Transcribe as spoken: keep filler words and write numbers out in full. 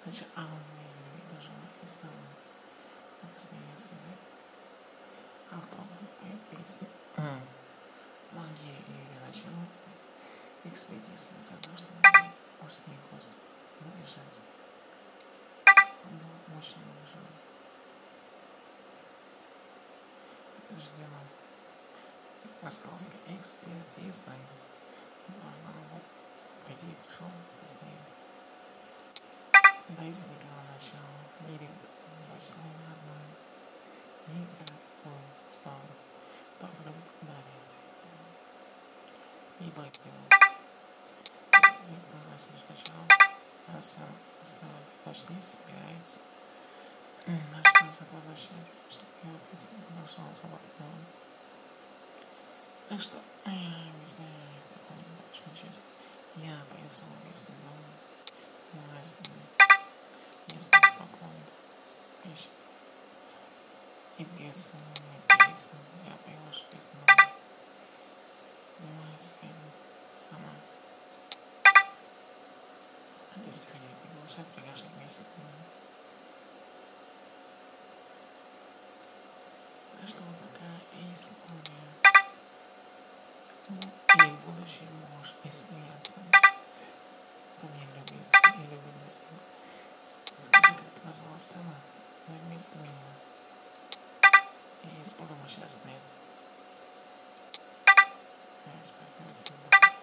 Значит, а он мне тоже написал, как с ней сказать, автор поет песни. Магия Юрия начала экспедиции доказала, что надо мужские кости, ну и женские. Ну, мужчина уже ждем московской экспертизы. Должна вот пойти, пришел, состоялся. Да из никого начала мире дочь свою родную, не городскую славу, только любит ударить. И бать его. И кто нас не встречал, а сам оставил, дочь не собирается. Наш нас от возвращать, чтобы его песня нашел свободную. Так что, не знаю, как он будет очень честно. Я повесил местный дом, местный, местный поклон, пищи. И песен, и песен, я пою, что песня занимаюсь этим сама. Если хотите приглашать, приглашать вместе. Так что вот такая история. И будущий муж, и смеялся. Кто меня любит, и любит дочь. Скажи, как ты назвала сына, вместо меня. И сколько мы сейчас нет. Спасибо, спасибо.